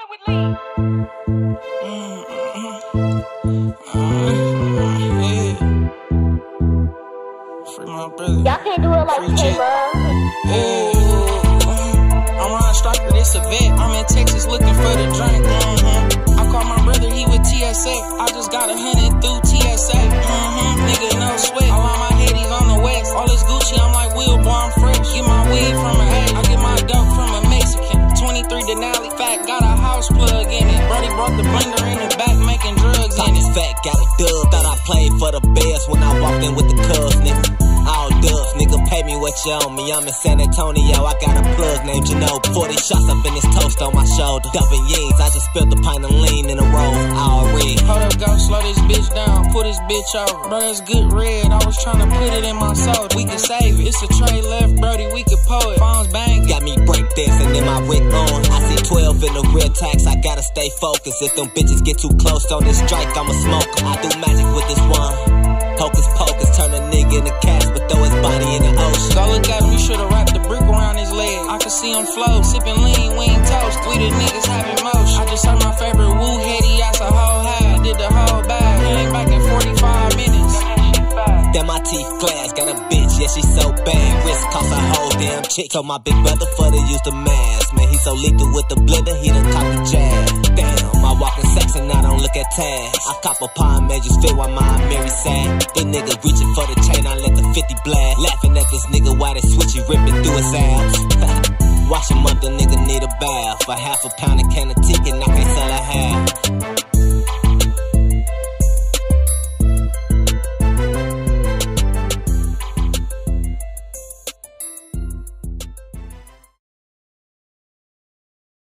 Y'all can't do it like Taylor. I'm Ron Striker, this a vet. I'm in Texas looking for the drink. I call my brother, he with TSA. I just got 100 through TSA. Nigga, no sweat. All on my head, he's on the west. All this Gucci, I'm like Will, boy, I'm fresh. Get my weed from an A. I get my dope from a Mexican. 23 Denali, fat, got a house plug in it. Brody brought the blender in the back, making drugs in it. Fat, got a dub. Thought I played for the Bears when I walked in with the Cubs, nigga. All dubs, nigga, pay me what you owe me. I'm in San Antonio, I got a plug named Janelle. 40 shots up in this toast on my shoulder. Dumping yings, I just spilled a pint of lean in a roll. Already. Hold up, go slow this bitch down, pull this bitch over. Bro, that's good red, I was trying to put it in my soul. We can save it, it's a trade left, Brody, we could pull it. Phones bang, got me break dancing in my Rick on. I see 12 in the real tax, I gotta stay focused. If them bitches get too close on this strike, I'ma smoke 'em. I do magic with this one. Hocus pocus, turn a nigga into cash, but throw his body in the ocean. Go look at him, you should've wrapped the brick around his leg. I could see him flow, sipping lean, we ain't toast. We the niggas having motion. I just heard my favorite woo heady ass a whole high. Did the whole bag, he ain't back in 45 minutes. Damn, my teeth glass, got a bitch, yeah, she so bad. Wrist cost a whole damn chick. Told my big brother for to use the mask. Man, he so lethal with the blender, he done caught the jab. Damn, I walk in sex and I don't look at tags. I cop a pie and just fit while my Mary sad. The nigga reaching for the chain, I let the 50 blast. Laughing at this nigga while they switchy ripping through his abs. Wash him up, the nigga need a bath. For half a pound of Cannitique and I can't sell a half.